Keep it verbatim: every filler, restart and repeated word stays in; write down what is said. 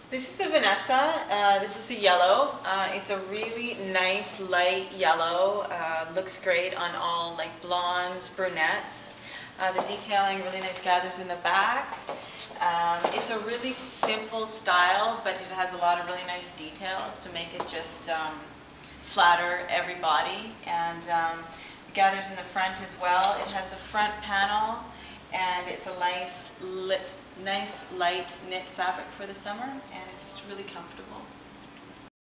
This is the Vanessa. Uh, this is the yellow. Uh, it's a really nice light yellow. Uh, looks great on all like blondes, brunettes. Uh, the detailing really nice gathers in the back. Um, it's a really simple style, but it has a lot of really nice details to make it just um, flatter every body. And um, it gathers in the front as well. It has the front panel, and it's a nice lit nice light knit fabric for the summer, and it's just really comfortable.